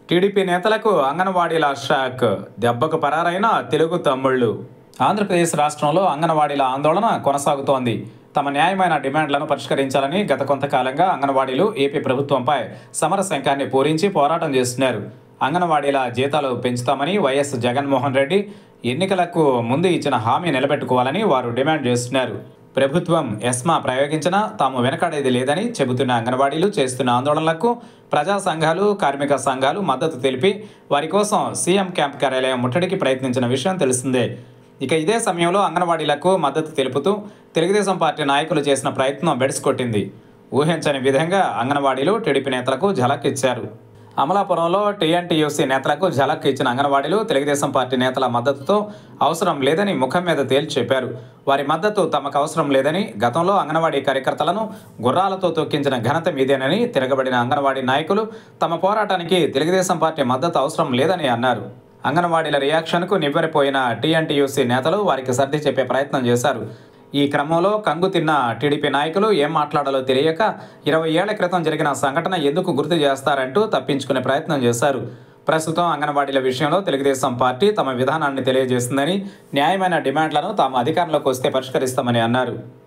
TDP నేతలకు అంగన్వాడీల shock. దెబ్బకు పరారైన తెలుగు తమ్ముళ్ళు. ఆంధ్రప్రదేశ్ రాష్ట్రంలో అంగన్వాడీల ఆందోళన కొనసాగుతోంది. తమ న్యాయమైన డిమాండ్లను పరిష్కరించాలని గత కొంతకాలంగా అంగన్వాడీలు ఏపీ ప్రభుత్వంపై సమర శంఖాన్ని పూరించి పోరాటం చేస్తున్నారు. అంగన్వాడీల జీతాలు పెంచుతామని వైఎస్ జగన్మోహన్ రెడ్డి ఎన్నికలకు ముందు ఇచ్చిన హామీ నిలబెట్టుకోవాలని వారు డిమాండ్ చేస్తున్నారు. ప్రభుత్వం ఎస్మా ప్రయోగించినా తాము వెనకాడేది లేదని చెబుతున్న అంగన్వాడీలు చేస్తున్న ఆందోళనలకు ప్రజా సంఘాలు, కార్మిక సంఘాలు మద్దతు తెలిపి వారి కోసం సీఎం క్యాంప్ కార్యాలయం ముట్టడికి ప్రయత్నించిన విషయం తెలిసిందే. ఇక ఇదే సమయంలో అంగన్వాడీలకు మద్దతు తెలుపుతూ తెలుగుదేశం పార్టీ నాయకులు చేసిన ప్రయత్నం బెడిసికొట్టింది. ఊహించని విధంగా అంగన్వాడీలు టీడీపీ నేతలకు ఝలక్ ఇచ్చారు. అమలాపురంలో టీఎన్టీయూసీ నేతలకు ఝలక్ ఇచ్చిన అంగన్వాడీలు తెలుగుదేశం పార్టీ నేతల మద్దతుతో అవసరం లేదని ముఖం మీద తేల్చి చెప్పారు. వారి మద్దతు తమకు అవసరం లేదని, గతంలో అంగన్వాడీ కార్యకర్తలను గుర్రాలతో తొక్కించిన ఘనత మీదేనని తిరగబడిన అంగన్వాడీ నాయకులు తమ పోరాటానికి తెలుగుదేశం పార్టీ మద్దతు అవసరం లేదని అన్నారు. అంగన్వాడీల రియాక్షన్కు నివ్వెరపోయిన టీఎన్టీయూసీ నేతలు వారికి సర్ది చెప్పే ప్రయత్నం చేశారు. ఈ క్రమంలో కంగు తిన్న టీడీపీ నాయకులు ఏం మాట్లాడాలో తెలియక 20 ఏళ్ల క్రితం జరిగిన సంఘటన ఎందుకు గుర్తు చేస్తారంటూ తప్పించుకునే ప్రయత్నం చేశారు. ప్రస్తుతం అంగన్వాడీల విషయంలో తెలుగుదేశం పార్టీ తమ విధానాన్ని తెలియజేస్తుందని, న్యాయమైన డిమాండ్లను తాము అధికారంలోకి వస్తే పరిష్కరిస్తామని అన్నారు.